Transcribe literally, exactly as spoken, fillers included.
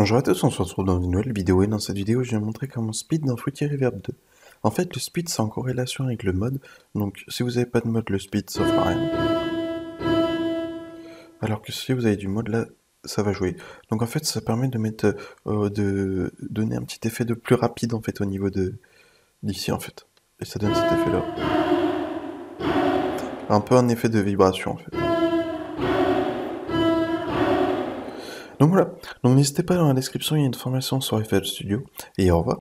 Bonjour à tous, on se retrouve dans une nouvelle vidéo et dans cette vidéo je vais montrer comment speed dans Fruity Reverb deux. En fait le speed c'est en corrélation avec le mode, donc si vous n'avez pas de mode le speed ça fera rien. Alors que si vous avez du mode là ça va jouer. Donc en fait ça permet de mettre euh, de donner un petit effet de plus rapide en fait au niveau de d'ici en fait. Et ça donne cet effet là. Un peu un effet de vibration en fait. Donc voilà, donc n'hésitez pas dans la description, il y a une formation sur F L Studio, et au revoir.